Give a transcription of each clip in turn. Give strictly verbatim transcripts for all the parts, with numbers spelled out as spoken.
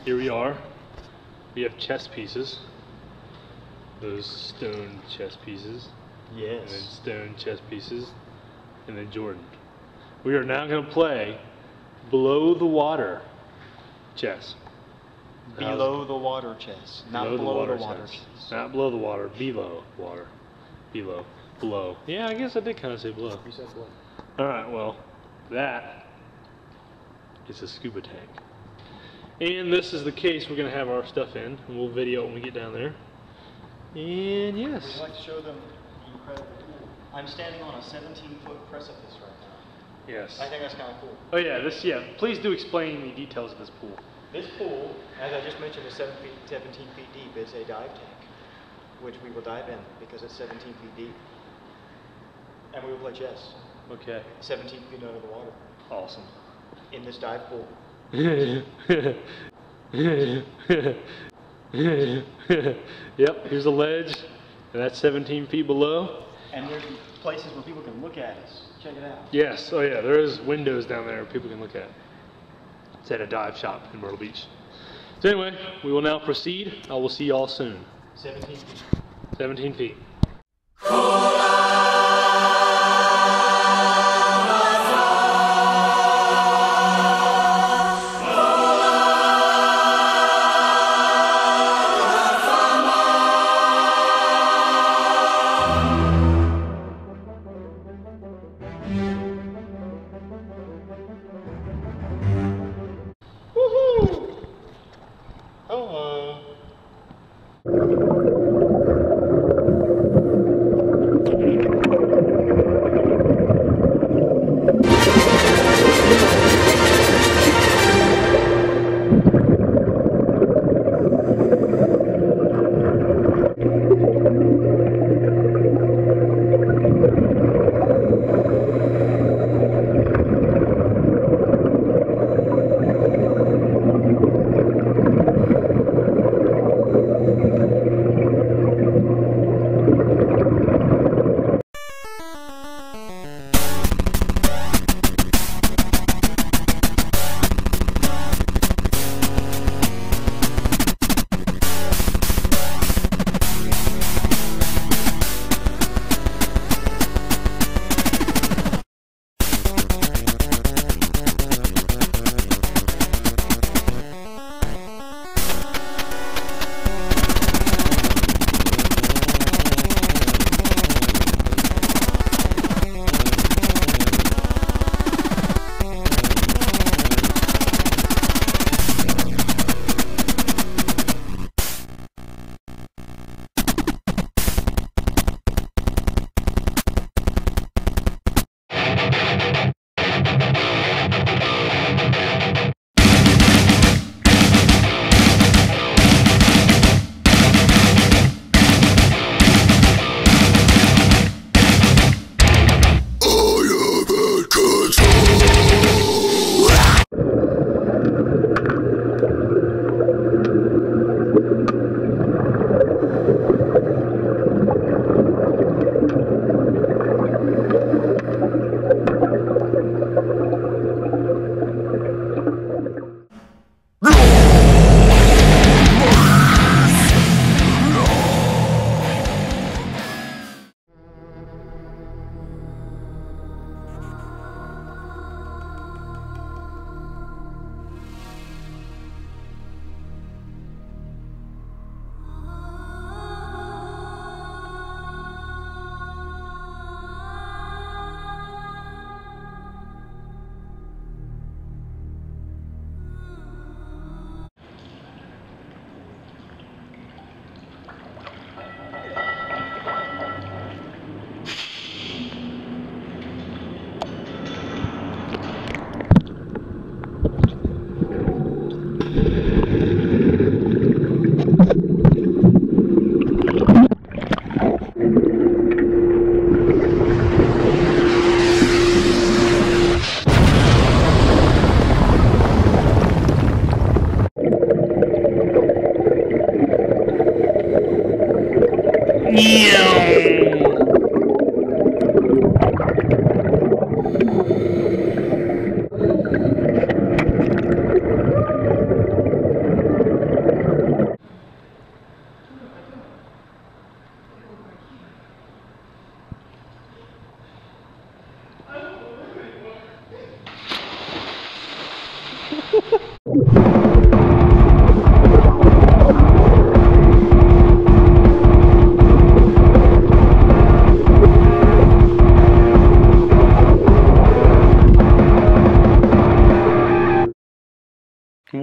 here we are. We have chess pieces. Those stone chess pieces. Yes. And then stone chess pieces. And then Jordan. We are now going to play below the water chess. Below the water chess. Not below, below the water, the water chess. chess. Not below the water. Below water. Below. Below. Yeah, I guess I did kind of say below. You said below. Alright, well, that is a scuba tank. And this is the case we're going to have our stuff in. And we'll video it when we get down there. And yes. Would you like to show them the incredible pool? I'm standing on a seventeen foot precipice right now. Yes. I think that's kind of cool. Oh yeah, this, yeah, please do explain the details of this pool. This pool, as I just mentioned, is seven feet, seventeen feet deep. It's a dive tank, which we will dive in because it's seventeen feet deep. And we will play chess. Okay. seventeen feet under the water. Awesome. In this dive pool. Yep, here's a ledge, and that's seventeen feet below. And there's places where people can look at us. Check it out. Yes, oh yeah, there's windows down there people can look at. It's at a dive shop in Myrtle Beach. So anyway, we will now proceed. I will see y'all soon. seventeen feet. seventeen feet.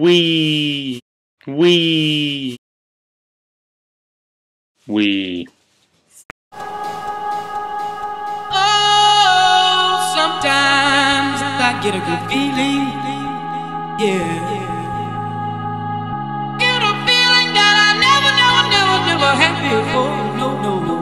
We. We. We. Oh, sometimes I get a good feeling. Yeah. Get a feeling that I never, never, never, never had before. No, no, no.